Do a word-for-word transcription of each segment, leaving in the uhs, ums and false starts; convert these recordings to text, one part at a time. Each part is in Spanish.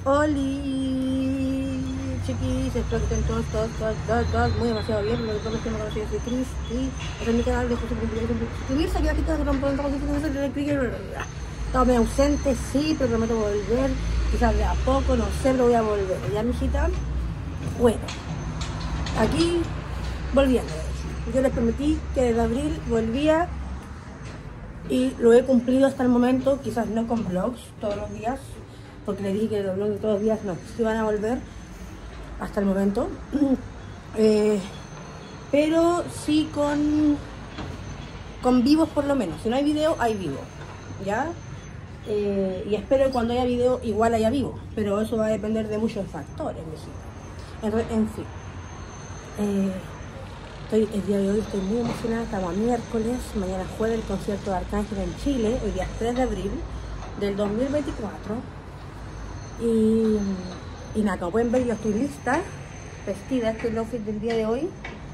Oli, chiquis, espero que estén todos, todos, todos, todos, todos muy demasiado bien. Lo que todos me conocen, soy Cris y este es mi canal de José Cumpleaños. Suscribirse aquí abajito de pronto, estaba medio ausente, sí, pero prometo volver. Quizás de a poco, no sé, pero voy a volver. ¿Ya, mijita? Bueno, aquí volviendo. Yo les prometí que desde abril volvía y lo he cumplido hasta el momento, quizás no con vlogs todos los días, porque les dije que los vlogs de todos los días no, se van a volver hasta el momento, eh, pero sí con, con vivos por lo menos. Si no hay video, hay vivo, ¿ya? Eh, y espero que cuando haya video igual haya vivo, pero eso va a depender de muchos factores, en, en fin. Eh, Estoy, el día de hoy estoy muy emocionada, estamos a miércoles, mañana jueves el concierto de Arcángel en Chile, hoy día tres de abril del dos mil veinticuatro. Y, y nada, como pueden ver yo estoy lista, vestida, este es el outfit del día de hoy.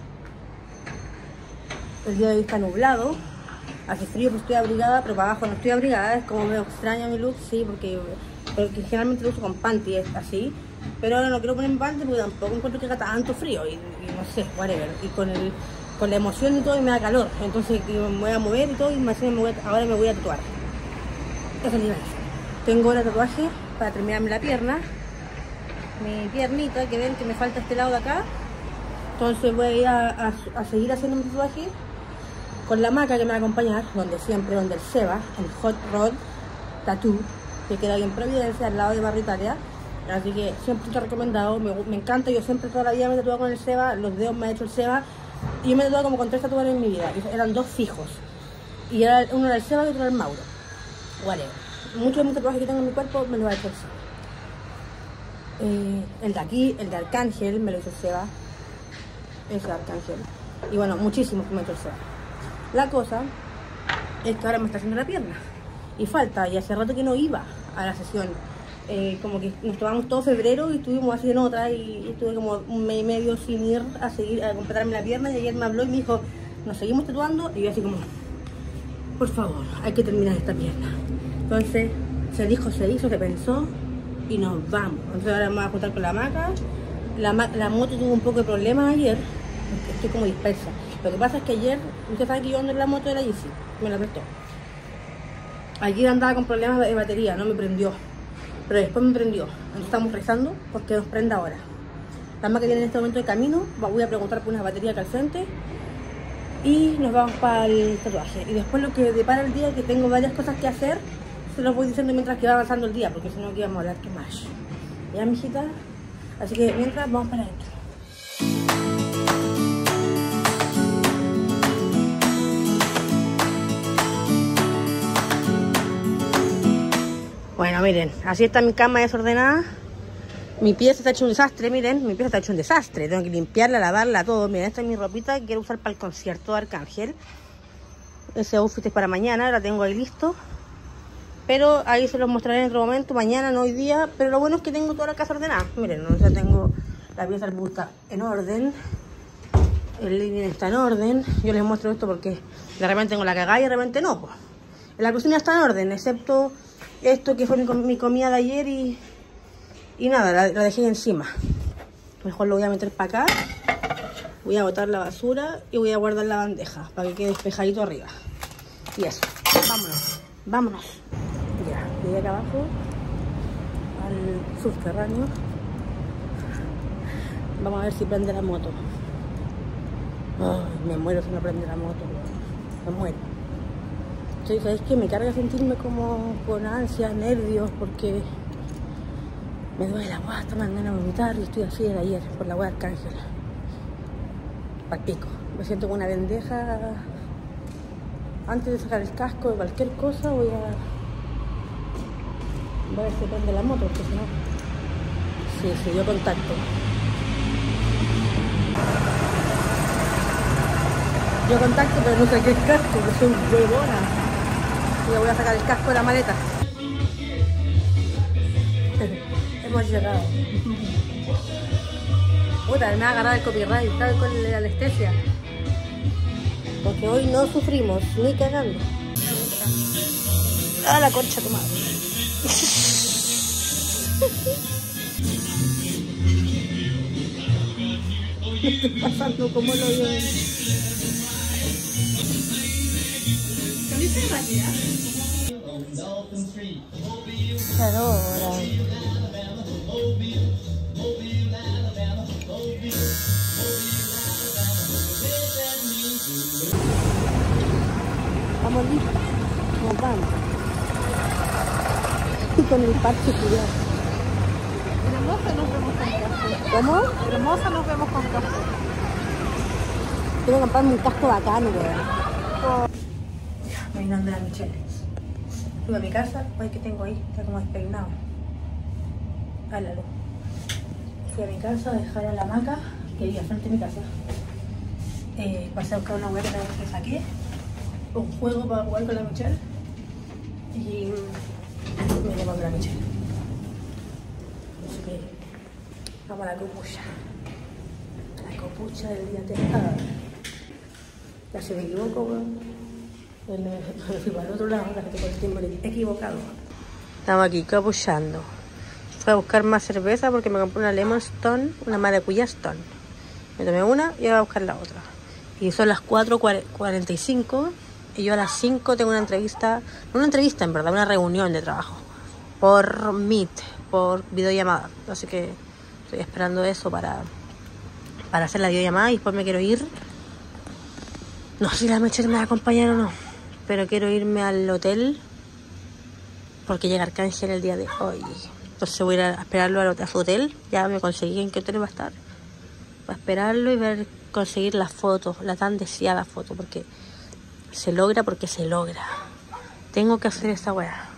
El día de hoy está nublado, hace frío, pues estoy abrigada, pero para abajo no estoy abrigada, es como medio extraña mi look, sí, porque, porque generalmente lo uso con panty, es así. Pero ahora no quiero ponerme panty porque tampoco encuentro que haga tanto frío y, y no sé, whatever. Y con, el, con la emoción y todo y me da calor. Entonces me voy a mover y todo y me voy a, ahora me voy a tatuar. Eso es nivel. Tengo ahora tatuaje para terminarme la pierna. Mi piernita, que ven que me falta este lado de acá. Entonces voy a ir a, a, a seguir haciendo mi tatuaje con la maca que me va a acompañar, donde siempre, donde el Seba, el Hot Rod Tattoo, que queda ahí en Providencia, al lado de Barrio Italia. Así que siempre te he recomendado, me, me encanta, yo siempre toda la vida me he tatuado con el Seba, los dedos me ha hecho el Seba, y yo me he tatuado como con tres tatuajes en mi vida, y eran dos fijos, y era, uno era el Seba y otro era el Mauro, whatever. Muchos de mis tatuajes que tengo en mi cuerpo me los ha hecho el Seba. Eh, el de aquí, el de Arcángel, me lo hizo el Seba, ese de Arcángel, y bueno, muchísimos que me ha hecho el Seba. La cosa es que ahora me está haciendo la pierna, y falta, y hace rato que no iba a la sesión. Eh, como que nos tomamos todo febrero y estuvimos así en otra y estuve como un mes y medio sin ir a seguir a completarme la pierna y ayer me habló y me dijo, nos seguimos tatuando y yo así como, por favor, hay que terminar esta pierna. Entonces se dijo, se hizo, se pensó y nos vamos. Entonces ahora vamos a juntar con la maca. La, la moto tuvo un poco de problemas ayer, estoy como dispersa. Lo que pasa es que ayer, usted sabe que yo ando en la moto de la Yeezy, me la prestó. Ayer andaba con problemas de batería, no me prendió. Pero después me prendió, entonces estamos rezando porque nos prenda ahora. La máquina viene en este momento de camino, voy a preguntar por una batería acá al frente y nos vamos para el tatuaje. Y después lo que depara el día, que tengo varias cosas que hacer, se los voy diciendo mientras que va avanzando el día, porque si no aquí vamos a hablar que más. ¿Ya, mijita? Así que mientras vamos para adentro. Bueno, miren, así está mi cama desordenada. Mi pieza está hecho un desastre, miren, mi pieza está hecho un desastre. Tengo que limpiarla, lavarla, todo. Miren, esta es mi ropita que quiero usar para el concierto de Arcángel. Ese outfit es para mañana, la tengo ahí listo. Pero ahí se los mostraré en otro momento, mañana, no hoy día. Pero lo bueno es que tengo toda la casa ordenada. Miren, ¿no? Ya tengo la pieza del busta en orden. El living está en orden. Yo les muestro esto porque de repente tengo la cagada y de repente no. Pues. La cocina está en orden, excepto esto que fue mi, mi comida de ayer y, y nada, la, la dejé encima. Mejor lo voy a meter para acá. Voy a botar la basura y voy a guardar la bandeja para que quede despejadito arriba. Y eso, vámonos, vámonos. Ya, llegué acá abajo al subterráneo. Vamos a ver si prende la moto. Ay, me muero si no prende la moto. Me muero. Entonces, ¿sabes qué? Me carga sentirme como con ansias, nervios, porque me duele la guata, me dan ganas de vomitar y estoy así de ayer por la wea de Arcángel. Pal pico. Me siento como una pendeja. Antes de sacar el casco de cualquier cosa voy a... Voy a ver si prende la moto, porque si no... Sí, sí, yo contacto. Yo contacto, pero no saqué el casco, que soy huevona. Y voy a sacar el casco de la maleta. Hemos llegado. Puta, me va a agarrar el copyright, ¿sabes? Con la anestesia. Porque hoy no sufrimos, ni cagando. A la concha tu madre. ¿Qué está pasando? ¿Cómo lo veo? Se adora. Vamos listos. Nos vamos. Y con el parche cuidado. Hermosa nos vemos con café. ¿Cómo? Hermosa nos vemos con café. Quiero comprarme un casco bacano, weón. Me vino de la Michelle. Fui a mi casa, pues que tengo ahí, está como despeinado. Hálalo. Fui a mi casa a dejar a la hamaca, que vive al frente de mi casa. Eh, pasé a buscar una hueá que saqué, un juego para jugar con la Michelle. Y me llevo a la Michelle. Así que vamos a la copucha. La copucha del día testado. Ya se me equivoco, weón. Me fui para el otro lado, ahora que tengo el timbre equivocado. Estamos aquí capuchando. Fui a buscar más cerveza porque me compré una Lemon Stone, una Maracuya Stone. Me tomé una y voy a buscar la otra. Y son las cuatro cuarenta y cinco y yo a las cinco tengo una entrevista, no una entrevista en verdad, una reunión de trabajo. Por Meet, por videollamada. Así que estoy esperando eso para, para hacer la videollamada y después me quiero ir. No sé si la Michelle me va a acompañar o no, pero quiero irme al hotel porque llega Arcángel el día de hoy. Entonces voy a ir a esperarlo al hotel, a su hotel. Ya me conseguí en qué hotel va a estar. Para esperarlo y ver, conseguir las fotos, la tan deseada foto, porque se logra porque se logra. Tengo que hacer esa weá.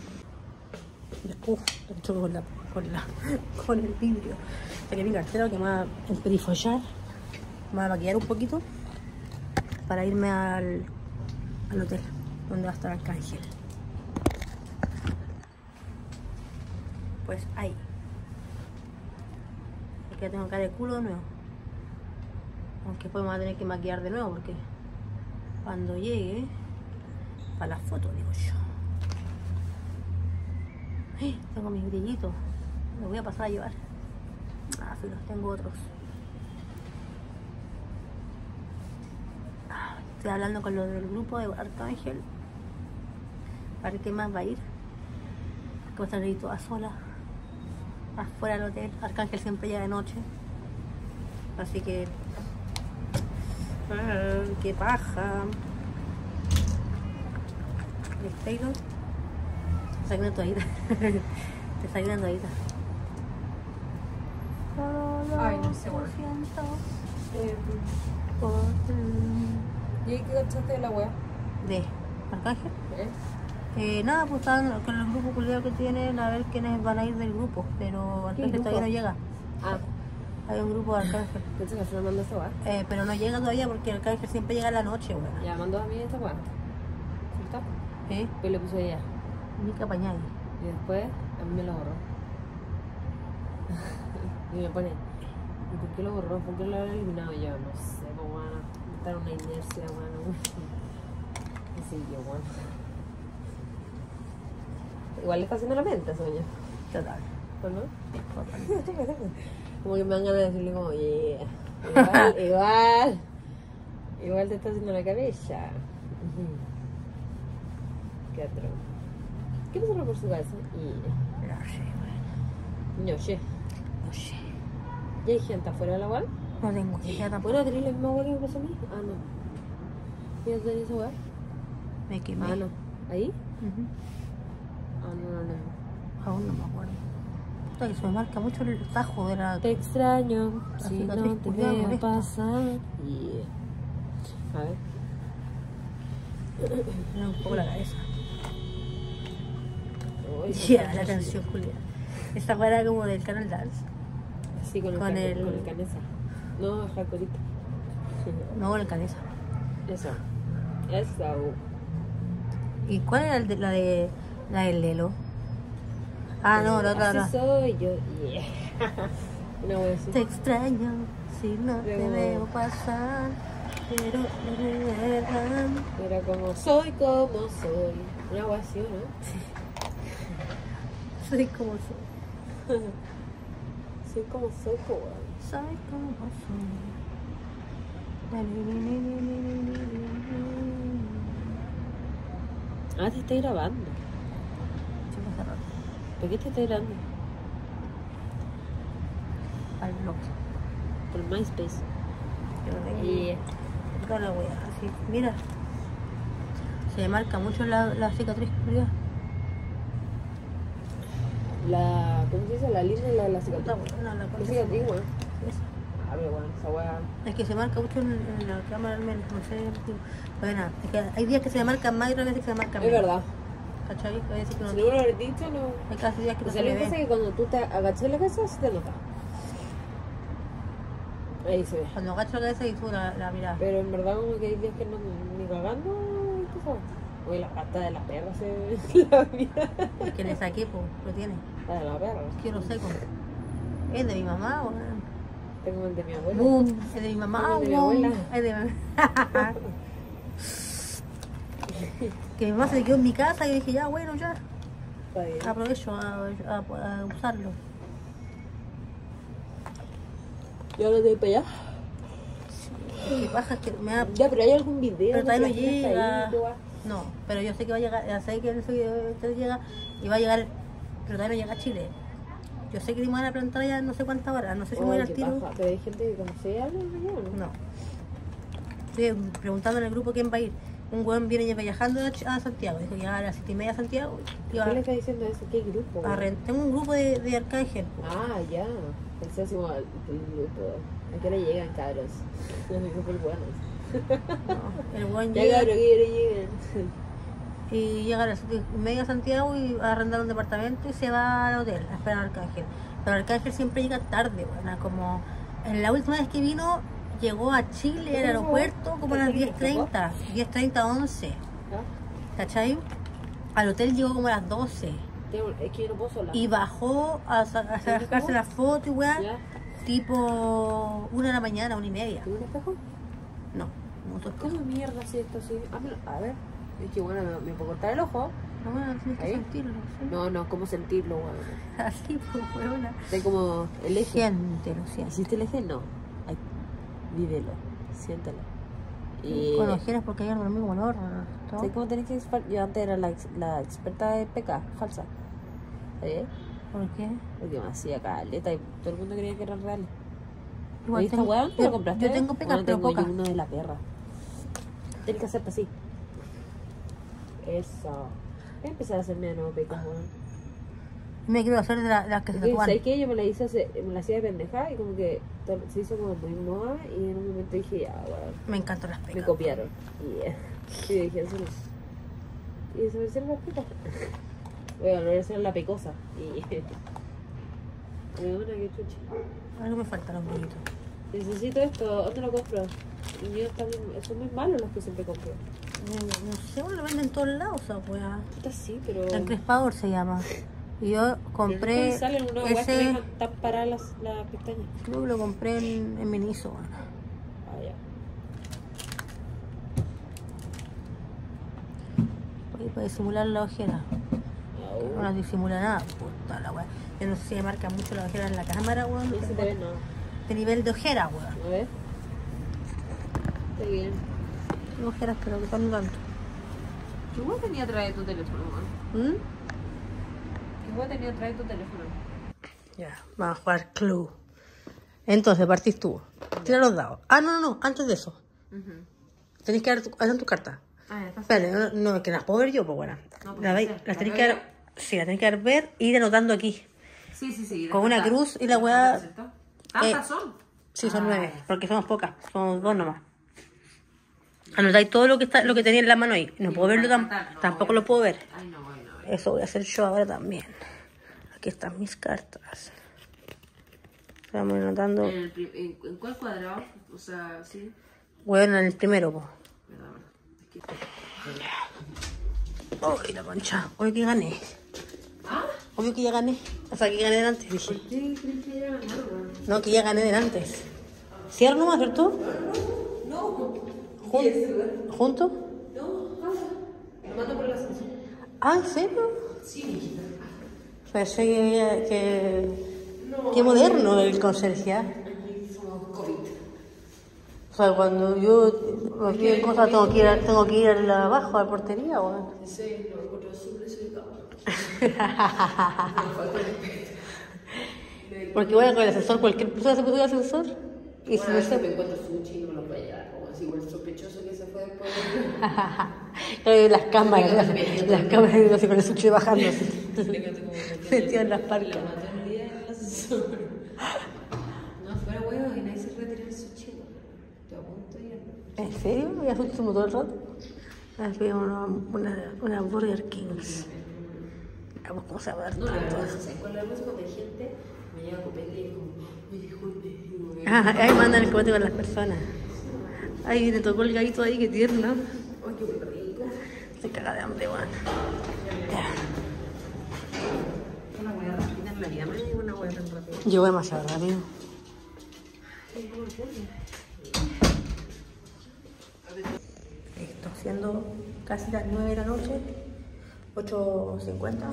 Uf, esto con, la, con, la, con el vidrio. Saqué mi cartera que me va a emperifollar, me va a maquillar un poquito para irme al, al hotel donde va a estar Arcángel. Pues ahí. Es que ya tengo cara de culo de nuevo. Aunque después me voy a tener que maquillar de nuevo porque cuando llegue para la foto, digo yo. ¡Ay! Tengo mis brillitos. Los voy a pasar a llevar. Ah, sí, los tengo otros. Estoy hablando con los del grupo de Arcángel. A ver qué más va a ir. Que va a estar ahí toda sola. Afuera del hotel. Arcángel siempre llega de noche. Así que... Ah, ¡qué paja! ¿El Taylor? Te saqué una toallita. Te saqué una toallita. Ay, no sé, bueno. Eh, ¿Y qué cachaste de la wea? ¿De Arcángel? ¿Eh? Eh, nada, pues estaban con el grupo culiado que tienen a ver quiénes van a ir del grupo. Pero Arcángel todavía no llega. Ah, Hay un grupo de Arcángel. pensé que se mandó esta wea. Eh, pero no llega todavía porque Arcángel siempre llega a la noche, weón. Ya mandó a mí esta wea. ¿Cierto? ¿Eh? Yo le puse a ella. Mica Pañal. Y después a mí me lo borró. Y me pone, ¿y por qué lo borró? ¿Por qué lo habrá eliminado? Y yo, no sé, pues bueno, estar una inercia, bueno. Así yo, bueno. Igual le está haciendo la mente, sueño. Total. ¿O no? Total. Como que me dan ganas de decirle como, yeah. Igual, igual. Igual te está haciendo la cabeza. Qué atroz. ¿Qué pasó por su casa? Y... No sé, weón. No sé. No sé. ¿Ya hay gente afuera de la web? No tengo idea tampoco. Bueno, ¿tenés la misma web que me pasó a mí? Ah, no. ¿Ya tenés esa web? Me quemé. Ah, no. ¿Ahí? Uh-huh. Ah, no, no, no. Aún no me acuerdo. Puta, que se me marca mucho el tajo de la... Te extraño, La si cicatriz no te culiada veo molesta. pasar. Yeah. A ver. Me da un poco la cabeza. Uy, Ya, la canción Julia. Esta weá era como del Canal Dance. Así con el, Con can- el- con el canesa. No, jacorita. No, el Canesa. Eso. Eso. ¿Y cuál era el de, la de la del Lelo? Ah, no, la otra, la Así otra. soy yo. Yeah. Una wea así. Te extraño si no te Luego- veo pasar, pero no me dejan. Era como, soy como soy. Una wea así, ¿no? Soy como soy. Soy como soy, pues, weón. Soy como soy. Ah, te estoy grabando. Sí, pasa rato. ¿Por qué te estoy grabando? Al blog. Por MySpace. Yo lo tengo. Y Toda la wea, así. Mira. Se me marca mucho la, la cicatriz, ¿verdad? la... ¿Cómo se dice? La línea de la, la cicatriz. Puta, weona, la ¿Qué concha. cicatriz, weón? Esa. Ah, pero bueno, esa weá... Es que se marca mucho en, en la cámara al menos, no sé. Bueno, es que hay días que se me marcan más y otras veces que se me marcan Es menos. verdad. ¿Cachai? Hay veces que no. Si no me lo hubieras dicho, no... Hay casi días que O no sea, se lo me que pasa es ve. que cuando tú te agachas la cabeza, se te nota. Ahí se ve. Cuando agacho la cabeza y tú la, la mirada. Pero en verdad como que hay días que no ni cagando, ¿qué sabes? Oye, la pata de la perra se ve la vida. Es que le saqué, pues, lo tiene. La de la perra. Que lo seco. Es de mi mamá, weón. Tengo el de mi abuela. Boom. Es de mi mamá, Es de mi weón. abuela. Es de mi Que mi mamá se quedó en mi casa y dije, ya, bueno, ya. Está bien. Aprovecho a, a, a usarlo. ¿Y ahora te voy para allá? Lo que pasa es que me da. Ya, pero hay algún video. Pero todavía no que la gente está llega. ahí, tú vas. No, pero yo sé que va a llegar, ya sé que ese video este llega y va a llegar, pero todavía no llega a Chile. Yo sé que me van a plantar ya no sé cuántas horas, no sé si me voy Ay, al qué tiro. paja. Pero hay gente que conoce algo, ¿no? No. Estoy preguntando en el grupo quién va a ir. Un weón viene viajando a Ch- a Santiago, dijo que llegaba a las siete y media a Santiago y va ¿Qué le está diciendo eso? ¿Qué grupo? a rent- Tengo un grupo de, de Arcángel. Ah, ya. Pensé así como el grupo. ¿A qué hora llegan, cabros? Los grupos buenos. No, el weón Ya, llega cabros, ¿qué hora llegan? y llega a las siete y media a Santiago y va a arrendar un departamento y se va al hotel a esperar a Arcángel. Pero Arcángel siempre llega tarde, bueno, como en la última vez que vino llegó a Chile, al aeropuerto, como a las diez treinta, diez treinta, once, ¿Ah? ¿cachai? Al hotel llegó como a las doce Tengo- Es que yo no puedo sola. y bajó a, sa- a sacarse la foto y weá, ¿Ya? tipo una de la mañana, una y media. ¿Tengo un espejo? No, no soy ¿Cómo mierda si esto así? Hámelo- A ver. Es que bueno, me, me puedo cortar el ojo. No, bueno, tienes que ¿Ahí? sentirlo, ¿sí? No, no, ¿cómo sentirlo, weón? Así, pues, weona. Está como el eje. Siéntelo, siéntelo. ¿Hiciste el eje? No. Ay, vívelo, siéntelo. Y... Con ojeras porque ayer dormí como el horno. ¿no? ¿Sabes cómo tenés que expar- Yo antes era la, ex- la experta de P K, falsa. ¿Sabes? ¿Por qué? Porque me hacía caleta y todo el mundo creía que eran reales. Igual ¿Y esta tengo- weá? ¿Te yo- la compraste? Yo tengo pecas, Bueno, pero tengo yo pocas. uno de la perra. Tienes que hacerte así. Eso. Voy a empezar a hacerme de nuevo pecas, weón. Me quiero hacer de la- las que se Porque, tatúan. ¿sabes qué? Yo me la hice, hace- me la hacía de pendeja y como que to- se hizo como muy moda y en un momento dije, ya, weón, Me encantan las me pecas. copiaron. Y, eh, y dije, eso no es. Y se me hicieron las pecas. Voy a volver a hacer la pecosa. Y... Me da una que chucha. Algo me falta los bonitos. Necesito esto, ¿dónde lo compro? El mío está muy, son muy malos los que siempre compro. No, no sé, bueno, lo venden en todos lados, esa weá. Puta sí, pero... El crespador se llama. Y yo compré Pero salen una weá que ese, dejan tan paradas las, las pestañas. creo que lo compré en, en Miniso. weón. Ah, ya. Porque para disimular la ojera. No las disimula nada, puta la weá. Yo no sé si me marcan mucho la ojera en la cámara, weón. No se te ve nada. De nivel de ojera, weón. A ver. Está bien. Tengo ojeras, pero que son tanto. ¿Qué hueá tenía traer tu teléfono, man? ¿Mm? ¿Qué hueá tenía traer tu teléfono? Ya, vamos a jugar club. Entonces, partís tú. Tira los dados. Ah, no, no, no, antes de eso. Uh Tenés que dar tu, hacer tu carta. Ah, ya está. Espérate, no, no, que las puedo ver yo, pues bueno. No, pues La no veis- sé. las ¿La tenéis veo que dar, sí, las tenéis que dar ver e ir anotando aquí. Sí, sí, sí. Con una descartar. cruz y la weá- Descartar, ¿cierto? ¿Tantas Eh, son? Sí, son Ah, nueve, porque somos pocas, somos dos nomás. Anotáis todo lo que está, lo que tenía en la mano ahí. No Sí, puedo verlo, para tam- descartar, no, tampoco obvio. lo puedo ver. Ay, no, bueno. Eso voy a hacer yo ahora también. Aquí están mis cartas. Estamos anotando. ¿En, el pri- en, en cuál cuadrado? O sea, sí. Bueno, en el primero, pues. Verdad, verdad. Aquí. Uy, la concha. Hoy que gané. ¿Ah? Obvio que ya gané. O sea, que gané delante, dije. ¿Por qué crees que ya ganaron? No, que ya gané delante. Cierro nomás, ¿cierto? No. Jun- ¿Juntos? No, nada. Lo mando por la ascensor. Ah, ¿en serio? Sí, mijita. Pensé que, que, que moderno el conserje. Aquí somos COVID. O sea, cuando yo me piden cosas tengo que ir, tengo que ir abajo a la portería, ¿o? Sí, lo encuentro súper desubicado. Porque bueno, con el ascensor, cualquier persona se puso el ascensor. Y Bueno, si a no veces se... me encuentro sushi y no me lo puedo llevar. Como así, igual sospechoso que se fue después Claro, las cámaras, las, también, las cámaras no sé, con el sushi bajando. de... Metido en las parcas. La maté un día en el ascensor. No, fuera huevo y nadie se retira el sushi. Te apunto ya. ¿En serio? ¿Ya asustamos todo el rato? Nos vemos una, una, una Burger Kings. Vamos, ¿cómo se llama? No, la verdad, ¿sabes cuál es la cosa? Cuando hay gente, me lleva copete y es como, oye, disculpe. Digo, Ah, ahí mandan el copete con las personas. Ahí viene todo colgadito ahí, qué tierno. Ay, qué rico. Se caga de hambre, weón. Ya. Una hueá rápida en la vida, me digo una hueá tan rápida. Llegó demasiado rápido. Esto siendo casi las nueve de la noche, ocho cincuenta.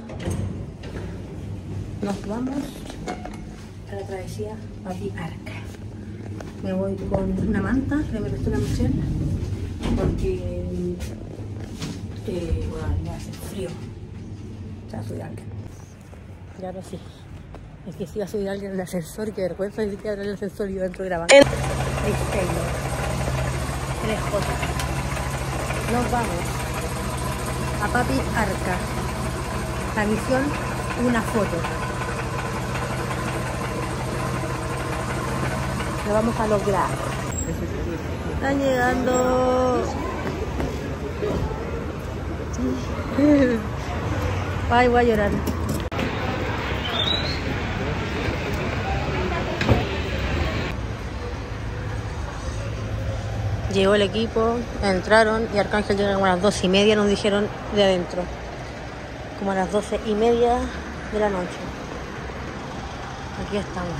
Nos vamos a la travesía Papi Arca. Me voy con una manta que me prestó la Michelle porque eh, bueno, me hace frío. O sea, subir a alguien. Y ahora sí. Es que si iba a subir a alguien en el ascensor, qué vergüenza ni siquiera traer el ascensor y yo dentro grabando. El Taylor. tres J. Nos vamos a Papi Arca. La misión, una foto. Lo vamos a lograr. Están llegando. Ay, voy a llorar. Llegó el equipo, entraron y Arcángel llega como a las doce y media, nos dijeron de adentro. Como a las doce y media de la noche. Aquí estamos.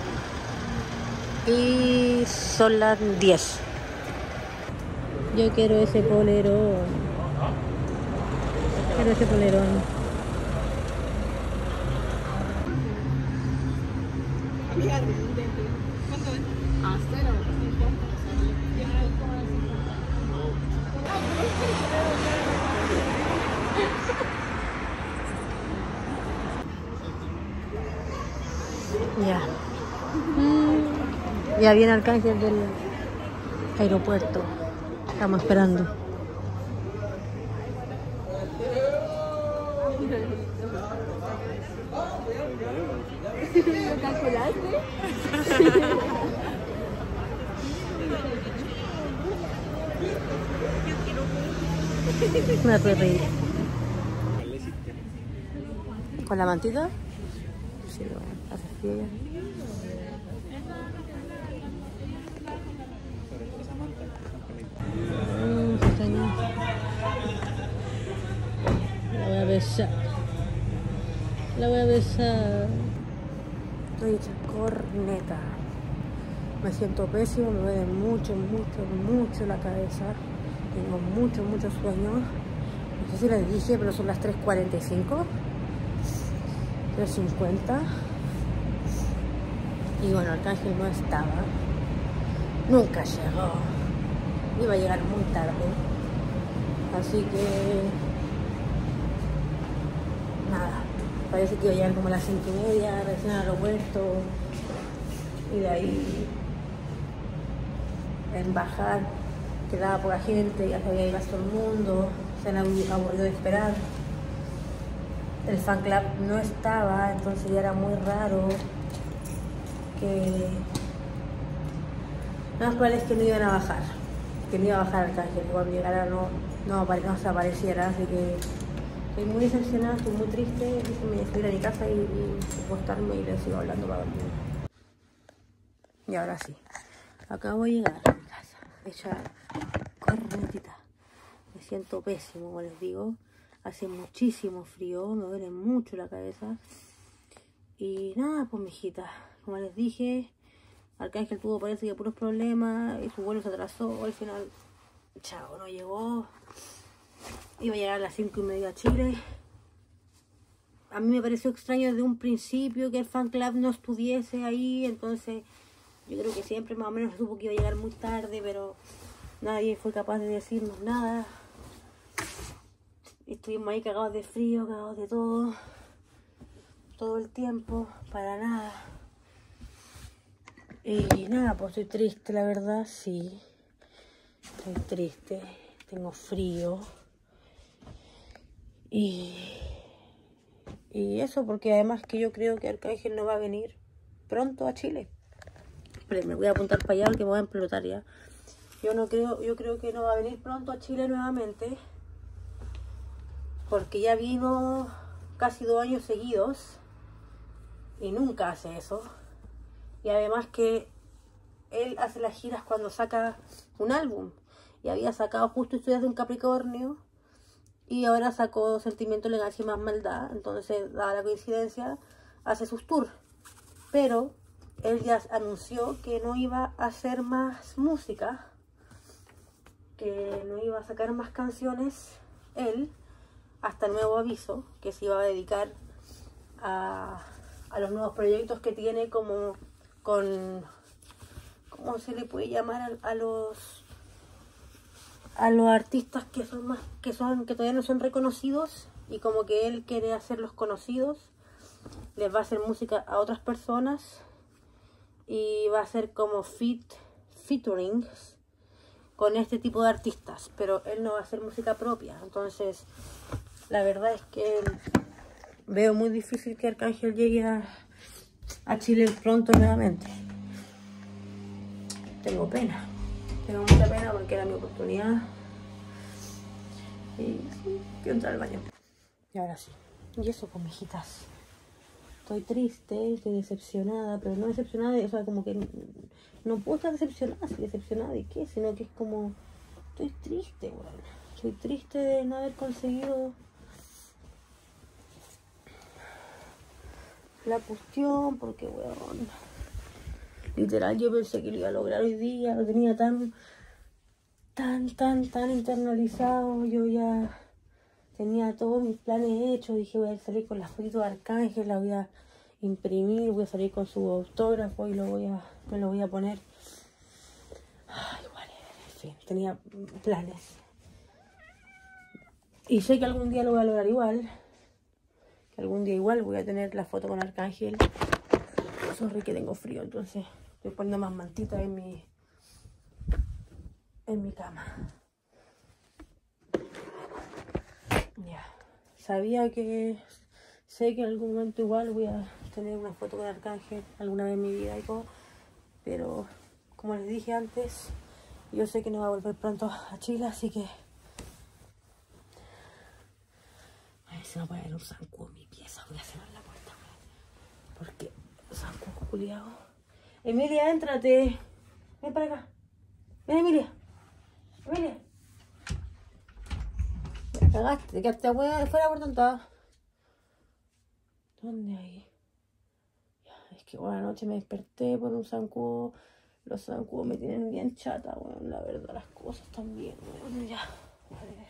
Y son las diez. Yo quiero ese polerón. Quiero ese polerón. Ya. Mm. Ya viene Arcángel del aeropuerto. Estamos esperando. ¿Lo calculaste? Me puede reír. ¿Con la mantita? Sí, bueno, hace frío ya. Mm, pestañas. La voy a besar. La voy a besar. Estoy hecha corneta. Me siento pésimo, me duele mucho, mucho, mucho la cabeza. Tengo mucho, mucho sueño. No sé si les dije, pero son las tres cuarenta y cinco. tres cincuenta. Y bueno, Arcángel no estaba. Nunca llegó. Iba a llegar muy tarde. Así que... nada. Parece que iba a llegar como a las cinco y media, recién al aeropuerto. Y de ahí... en bajar, quedaba poca gente, ya sabía que iba todo el mundo. Se han aburrido de esperar. El fan club no estaba, entonces ya era muy raro que... lo más probable es que no iban a bajar, que no iba a bajar Arcángel, que cuando llegara no, no, apare no se apareciera, así que estoy muy decepcionada, estoy muy triste, déjenme ir a mi casa y, y acostarme y les sigo hablando para dormir. Y ahora sí, acabo de llegar a mi casa, hecha cornetita, me siento pésimo, como les digo. Hace muchísimo frío, me duele mucho la cabeza. Y nada, pues mijita, como les dije, Arcángel tuvo parece que puros problemas y su vuelo se atrasó. Al final, chao, no llegó. Iba a llegar a las cinco y media a Chile. a mí me pareció extraño desde un principio que el fan club no estuviese ahí, entonces yo creo que siempre más o menos supo que iba a llegar muy tarde, pero nadie fue capaz de decirnos nada. Estuvimos ahí cagados de frío, cagados de todo, todo el tiempo, para nada. Y nada, pues estoy triste, la verdad, sí. Estoy triste, tengo frío. Y, y eso porque además que yo creo que Arcángel no va a venir pronto a Chile. Pero me voy a apuntar para allá porque me voy a explotar ya. Yo no creo, yo creo que no va a venir pronto a Chile nuevamente. Porque ya vino casi dos años seguidos. Y nunca hace eso. Y además que él hace las giras cuando saca un álbum. Y había sacado justo Historias de un Capricornio. Y ahora sacó Sentimiento, Elegancia y Más Maldad. Entonces, dada la coincidencia, hace sus tours. Pero él ya anunció que no iba a hacer más música. Que no iba a sacar más canciones. Él, hasta nuevo aviso, que se iba a dedicar a, a los nuevos proyectos que tiene como con... ¿Cómo se le puede llamar a, a los... a los artistas que son más que son que todavía no son reconocidos y como que él quiere hacerlos conocidos? Les va a hacer música a otras personas y va a hacer como fit featurings con este tipo de artistas, pero él no va a hacer música propia. Entonces la verdad es que veo muy difícil que Arcángel llegue a, a Chile pronto nuevamente. Tengo pena. Tengo mucha pena porque era mi oportunidad. Y sí, quiero entrar al baño. Y ahora sí. Y eso, pues, mijitas. Estoy triste, estoy decepcionada, pero no decepcionada, o sea, como que no puedo estar decepcionada, si decepcionada de qué, sino que es como, estoy triste, weón. Bueno. Estoy triste de no haber conseguido la cuestión, porque, weón, literal, yo pensé que lo iba a lograr hoy día, lo tenía tan, tan, tan, tan internalizado. Yo ya tenía todos mis planes hechos. Dije, voy a salir con las fotitos de Arcángel, la voy a imprimir, voy a salir con su autógrafo y lo voy a, me lo voy a poner. Ay, igual, en fin, tenía planes. Y sé que algún día lo voy a lograr igual. Que algún día igual voy a tener la foto con Arcángel. Sorry que tengo frío, entonces estoy poniendo más mantita en mi en mi cama. Ya. Sabía que sé que en algún momento igual voy a tener una foto con Arcángel alguna vez en mi vida y todo, pero como les dije antes, yo sé que no va a volver pronto a Chile, así que a ver si no puede haber un zancudo en mi pieza. Voy a cerrar la puerta, porque zancudo culiao. Emilia, éntrate. Ven para acá. Ven, Emilia. Emilia. Me cagaste, te quedaste fuera por tonta. ¿Dónde hay? Ya, es que buena noche me desperté por un zancudo. Los zancudos me tienen bien chata, bueno, la verdad, las cosas también, bueno, ya. A ver.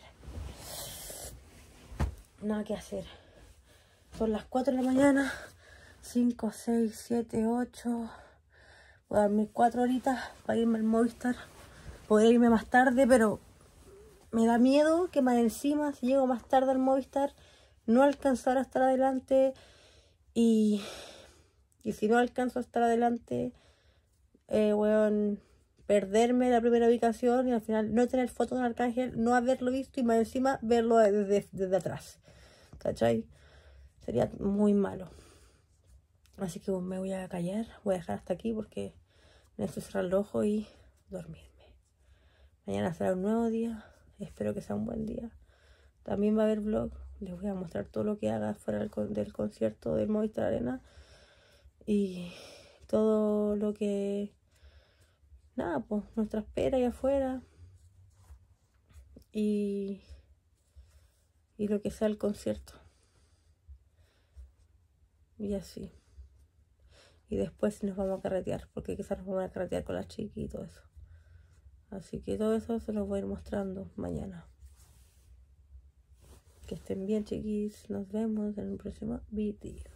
Nada que hacer. Son las cuatro de la mañana. cinco, seis, siete, ocho. Voy a darme cuatro horitas para irme al Movistar. Podría irme más tarde, pero me da miedo que más encima, si llego más tarde al Movistar, no alcanzar a estar adelante. Y, y si no alcanzo a estar adelante, eh, weón, perderme la primera ubicación y al final no tener foto de Arcángel, no haberlo visto y más encima verlo desde, desde atrás. ¿Cachai? Sería muy malo. Así que me voy a callar, voy a dejar hasta aquí porque necesito cerrar los ojos y dormirme. Mañana será un nuevo día, espero que sea un buen día. También va a haber vlog, les voy a mostrar todo lo que haga fuera del, con del concierto del Movistar Arena. Y todo lo que... Nada, pues, nuestra espera allá afuera. Y... Y lo que sea el concierto. Y así. Y después nos vamos a carretear, porque quizás nos vamos a carretear con las chicas y todo eso. Así que todo eso se los voy a ir mostrando mañana. Que estén bien, chiquis. Nos vemos en un próximo video.